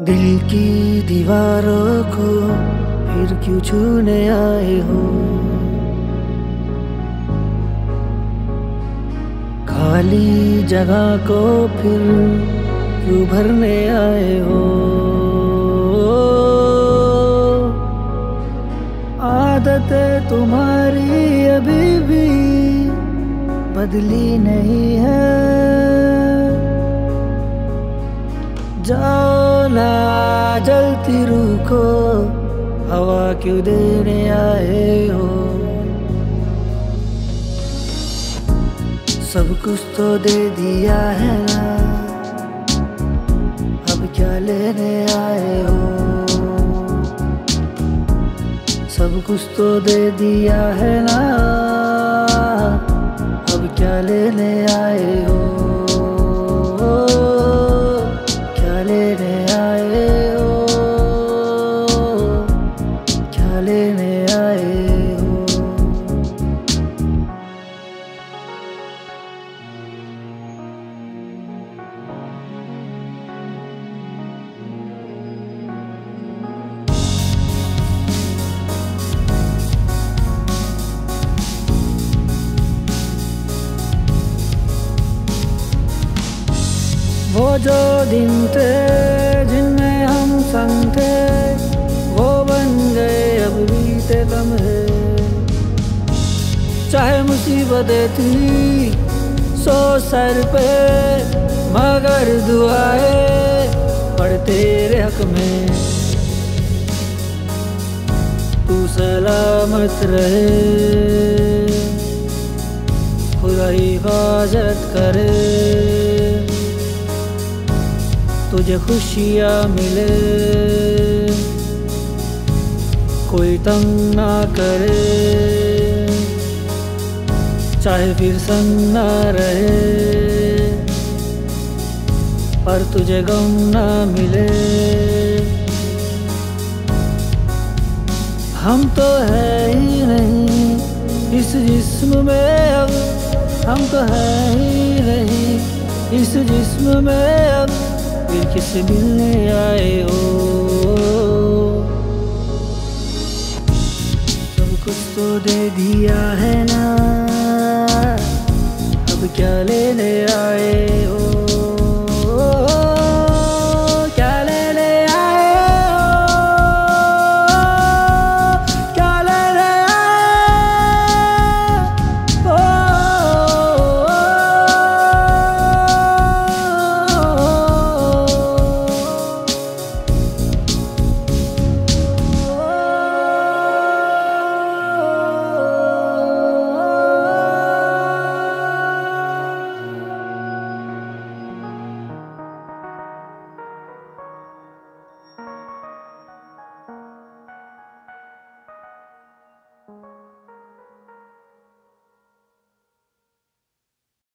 दिल की दीवारों को फिर क्यों छूने आए हो? खाली जगह को फिर क्यों भरने आए हो? आदतें तुम्हारी अभी भी बदली नहीं है। जाओ ना, जलती रूह को हवा क्यों देने आए हो? सब कुछ तो दे दिया है ना, अब क्या लेने आए हो? सब कुछ तो दे दिया है ना, अब क्या लेने आए हो? क्या लेने आए हो? क्या लेने आए हो? वो जो दिन थे जिनमें हम संग थे, वो बन गए अब बीते लम्हे। चाहे मुसीबतें थी सो सर पे, मगर दुआएं पढ़ तेरे हक में। तू सलामत रहे, खुदा हिफाजत करे। तुझे खुशियाँ मिले, कोई तंग ना करे। चाहे फिर संग ना रहे, पर तुझे गम ना मिले। हम तो है ही नहीं इस जिस्म में अब, हम तो है ही नहीं इस जिस्म में अब, फिर किस मिलने आए हो? सब कुछ तो दे दिया है ना, अब क्या लेने आए हो?